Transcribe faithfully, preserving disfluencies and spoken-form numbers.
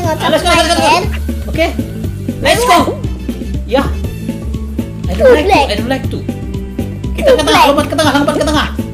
ngocok Ah, let's go, let's go, let's go. spider. Okay, let's go. Yeah, I don't Two like to. black. I don't like to. Kita Two ke tengah, black. lompat ke tengah, lompat ke tengah.